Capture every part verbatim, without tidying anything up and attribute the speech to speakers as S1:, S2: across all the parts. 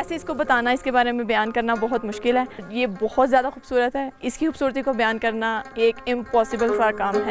S1: سے اس کو بتانا، اس کے بارے میں بیان کرنا بہت مشکل ہے. یہ بہت زیادہ خوبصورت ہے. اس کی خوبصورتی کو بیان کرنا ایک امپاسبل سا کام ہے.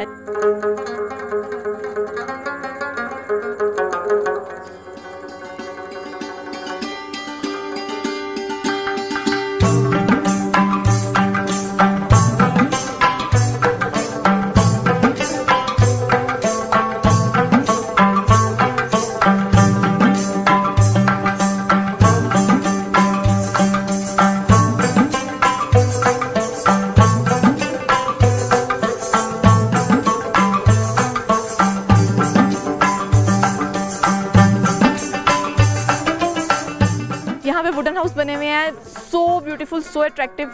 S1: یہاں پہ ووڈن ہاؤس بنے ہوئے ہیں، سو بیوٹیفل، سو اٹریکٹیو.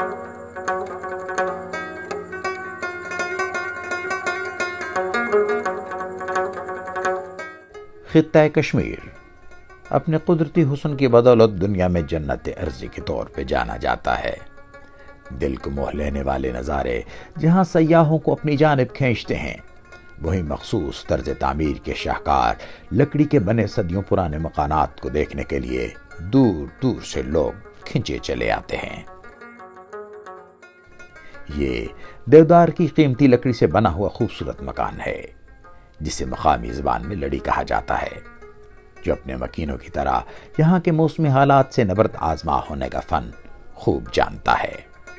S2: خطہ کشمیر اپنے قدرتی حسن کی بدولت دنیا میں جنت ارضی کے طور پہ جانا جاتا ہے. دل کو موہ لینے والے نظارے جہاں سیاحوں کو اپنی جانب کھینچتے ہیں، وہی مخصوص طرز تعمیر کے شاہکار لکڑی کے بنے صدیوں پرانے مکانات کو دیکھنے کے لیے دور دور سے لوگ کھنچے چلے آتے ہیں. یہ دیودار کی قیمتی لکڑی سے بنا ہوا خوبصورت مکان ہے جسے مقامی زبان میں لڑی کہا جاتا ہے، جو اپنے مکینوں کی طرح یہاں کے موسمی حالات سے نبرد آزما ہونے کا فن خوب جانتا ہے.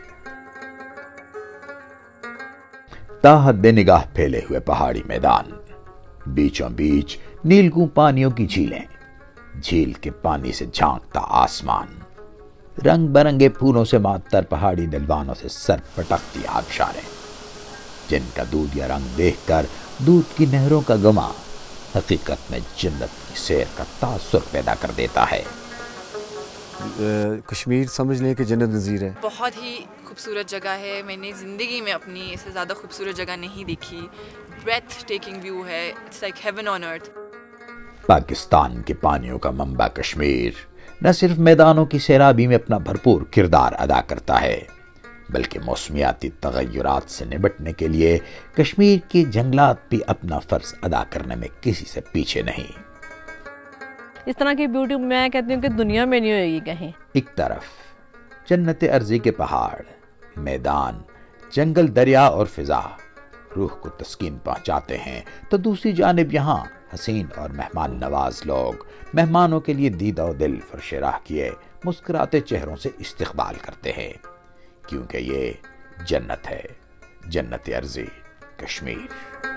S2: تاحد نگاہ پھیلے ہوئے پہاڑی میدان، بیچوں بیچ نیلگوں پانیوں کی جھیلیں، جھیل کے پانی سے جھانکتا آسمان، رنگ برنگے پھولوں سے معطر پہاڑی ڈلوانوں سے سر پٹکتی آبشاریں، جن کا دودھ یا رنگ دیکھ کر دودھ کی نہروں کا گما حقیقت میں جنت کی سیر کا تاثر پیدا کر دیتا ہے.
S3: کشمیر سمجھ لیں کہ جنت نظیر ہے.
S4: بہت ہی خوبصورت جگہ ہے. میں نے زندگی میں اپنی اس سے زیادہ خوبصورت جگہ نہیں دیکھی. بریتھ ٹیکنگ ویو ہے. It's like heaven on earth.
S2: Pakistan کے پانیوں کا منبع کشمیر نہ صرف میدانوں کی سیرابی میں اپنا بھرپور کردار ادا کرتا ہے، بلکہ موسمیاتی تغیرات سے نمٹنے کے لیے کشمیر کے جنگلات بھی اپنا فرض ادا کرنے میں کسی سے پیچھے نہیں.
S1: اس طرح کی بیوٹی میں کہتی ہوں کہ دنیا میں نہیں ہوئے گی کہیں.
S2: ایک طرف جنت ارضی کے پہاڑ، میدان، جنگل، دریا اور فضا روح کو تسکین پہنچاتے ہیں، تو دوسری جانب یہاں حسین اور مہمان نواز لوگ مہمانوں کے لیے دیدہ و دل فرش راہ کیے مسکراتے چہروں سے استقبال کرتے ہیں، کیونکہ یہ جنت ہے، جنت ارضی کشمیر.